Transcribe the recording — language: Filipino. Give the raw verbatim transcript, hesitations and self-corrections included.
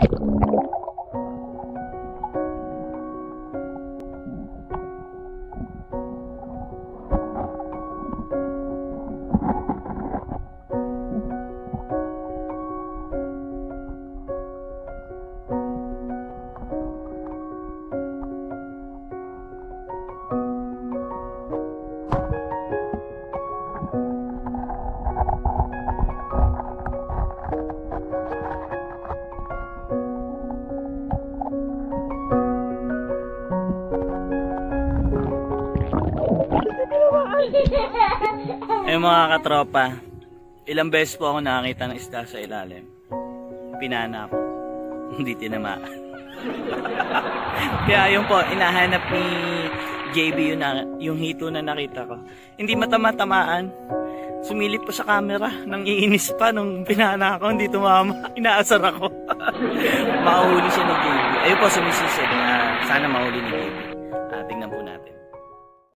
Ay mga katropa, ilang beses po ako nakakita ng isda sa ilalim. Pinana ako, hindi tinamaan. Kaya yun po, inahanap ni J B yung, na, yung hito na nakita ko. Hindi matama-tamaan. Sumilip po sa camera, nang iinis pa nung pinana ako, hindi tumama. Inaasar ako. Makahuli siya ng J B. Ayun po, sumisisig. Uh, sana mahuli ni J B. At